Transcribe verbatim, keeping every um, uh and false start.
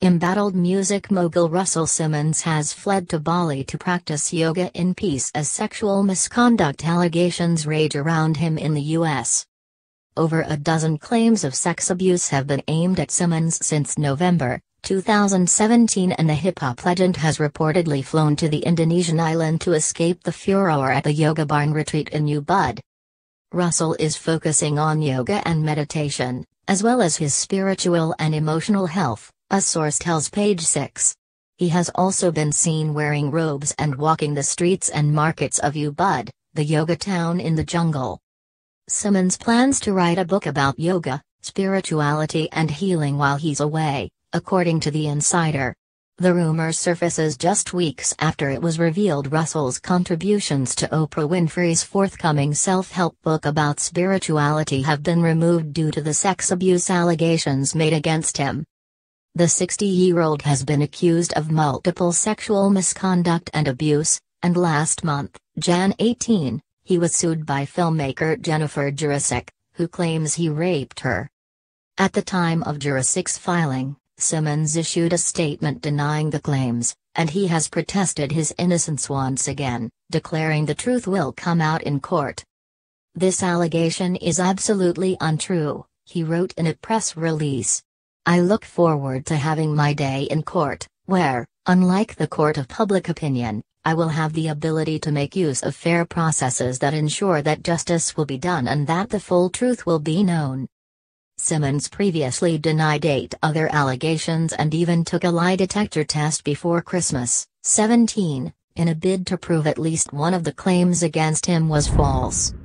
Embattled music mogul Russell Simmons has fled to Bali to practice yoga in peace as sexual misconduct allegations rage around him in the U S. Over a dozen claims of sex abuse have been aimed at Simmons since November two thousand seventeen, and the hip-hop legend has reportedly flown to the Indonesian island to escape the furore at the Yoga Barn retreat in Ubud. Russell is focusing on yoga and meditation, as well as his spiritual and emotional health, a source tells Page Six. He has also been seen wearing robes and walking the streets and markets of Ubud, the yoga town in the jungle. Simmons plans to write a book about yoga, spirituality and healing while he's away, according to The Insider. The rumor surfaces just weeks after it was revealed Russell's contributions to Oprah Winfrey's forthcoming self-help book about spirituality have been removed due to the sex abuse allegations made against him. The sixty-year-old has been accused of multiple sexual misconduct and abuse, and last month, January eighteenth, he was sued by filmmaker Jennifer Jurasik, who claims he raped her. At the time of Jurasik's filing, Simmons issued a statement denying the claims, and he has protested his innocence once again, declaring the truth will come out in court. "This allegation is absolutely untrue," he wrote in a press release. "I look forward to having my day in court, where, unlike the court of public opinion, I will have the ability to make use of fair processes that ensure that justice will be done and that the full truth will be known." Simmons previously denied eight other allegations and even took a lie detector test before Christmas, seventeen, in a bid to prove at least one of the claims against him was false.